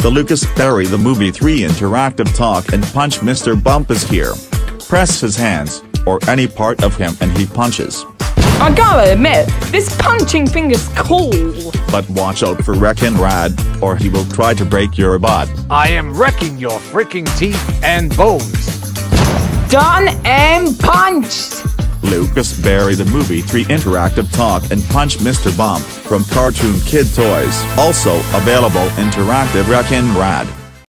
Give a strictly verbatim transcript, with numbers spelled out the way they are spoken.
The Lucas Berry the Movie three interactive talk and punch Mister Bump is here. Press his hands, or any part of him and he punches. I gotta admit, this punching thing is cool. But watch out for Wreckin' Rad, or he will try to break your butt. I am wrecking your freaking teeth and bones. Done and punched! Lucas Berry the Movie three interactive talk and punch Mister Bump from Cartoon Kid Toys. Also available interactive Wreckin' Rad.